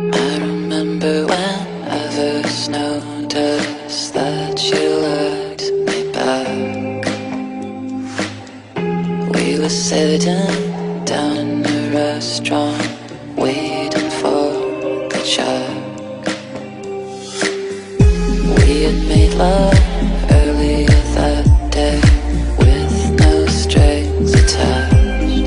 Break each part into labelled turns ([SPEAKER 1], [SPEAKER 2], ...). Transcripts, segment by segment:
[SPEAKER 1] I remember when I first noticed that you liked me back. We were sitting down in a restaurant, waiting for the check. We had made love earlier that day with no strings attached,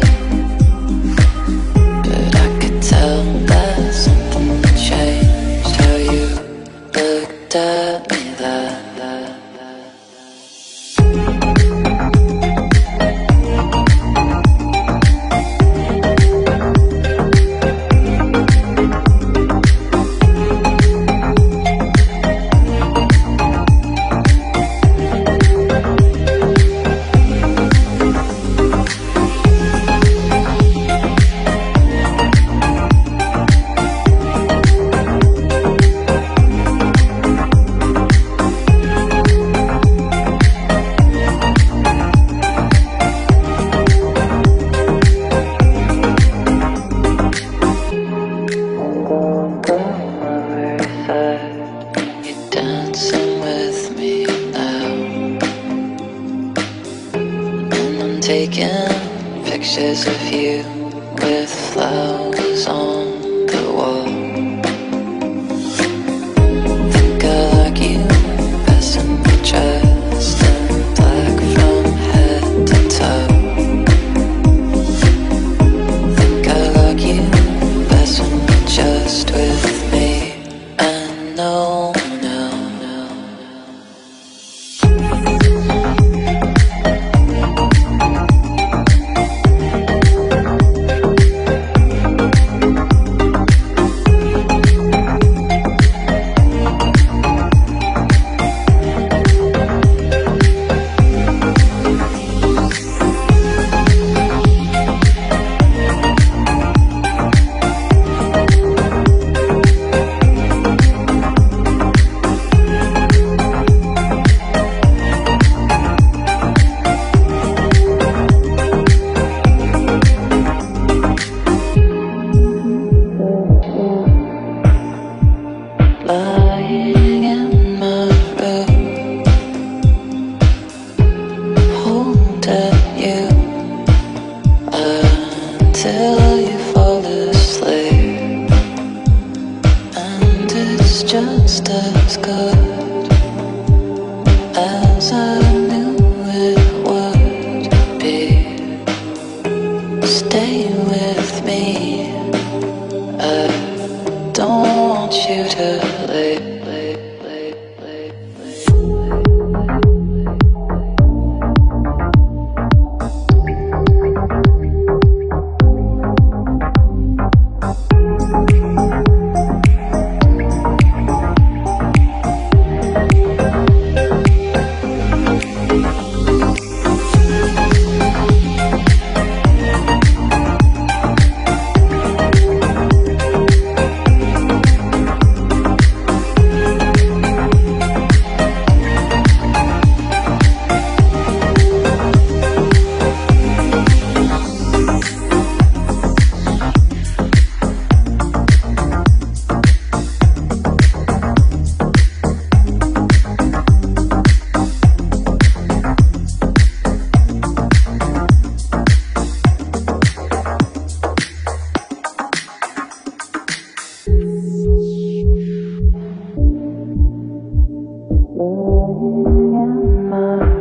[SPEAKER 1] but I could tell that something had changed. How you looked at me that taking pictures of you with flowers on the wall. Think I like you best in the dressed in black from head to toe. Think I like you best when you're just with me and no one else. Lying in my room, holding you until you fall asleep, and it's just as good as I knew it would be. Stay with me, I don't want you to leave. In my